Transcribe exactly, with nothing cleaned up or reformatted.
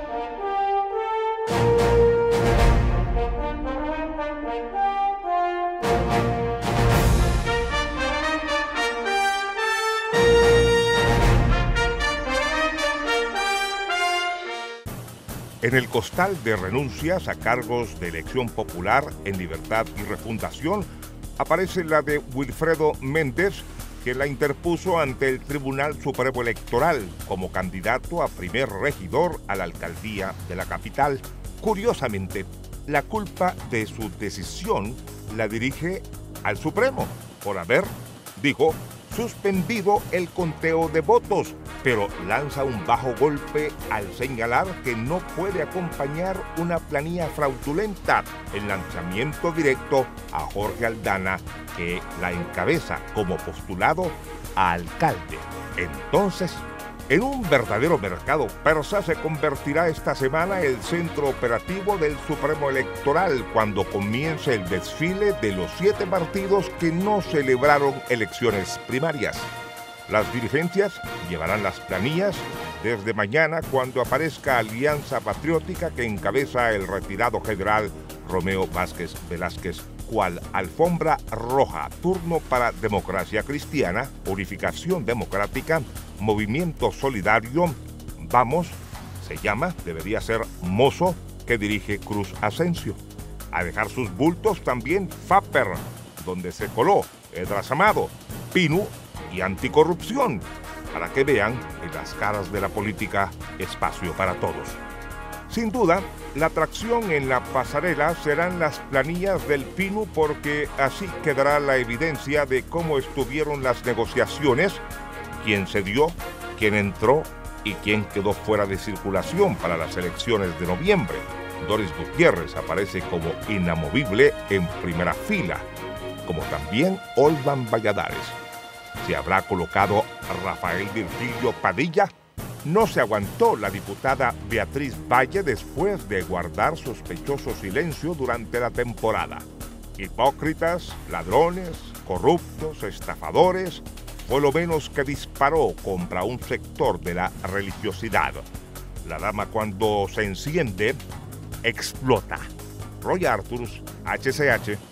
En el costal de renuncias a cargos de elección popular en Libertad y Refundación aparece la de Wilfredo Méndez, que la interpuso ante el Tribunal Supremo Electoral como candidato a primer regidor a la alcaldía de la capital. Curiosamente, la culpa de su decisión la dirige al Supremo por haber, dijo, suspendido el conteo de votos, pero lanza un bajo golpe al señalar que no puede acompañar una planilla fraudulenta en lanzamiento directo a Jorge Aldana, que la encabeza como postulado a alcalde. Entonces, en un verdadero mercado persa se convertirá esta semana el centro operativo del Supremo Electoral cuando comience el desfile de los siete partidos que no celebraron elecciones primarias. Las dirigencias llevarán las planillas desde mañana cuando aparezca Alianza Patriótica, que encabeza el retirado general Romeo Vázquez Velázquez, cual alfombra roja, turno para Democracia Cristiana, Unificación Democrática, Movimiento Solidario, Vamos, se llama, debería ser Mozo, que dirige Cruz Asensio. A dejar sus bultos también Faper, donde se coló Edras Amado, Pinu y Anticorrupción, para que vean en las caras de la política espacio para todos. Sin duda, la atracción en la pasarela serán las planillas del Pinu, porque así quedará la evidencia de cómo estuvieron las negociaciones, quién cedió, quién entró y quién quedó fuera de circulación para las elecciones de noviembre. Doris Gutiérrez aparece como inamovible en primera fila, como también Olvan Valladares. ¿Se habrá colocado Rafael Virgilio Padilla? No se aguantó la diputada Beatriz Valle después de guardar sospechoso silencio durante la temporada. Hipócritas, ladrones, corruptos, estafadores, fue lo menos que disparó contra un sector de la religiosidad. La dama, cuando se enciende, explota. Roy Arturs, H C H.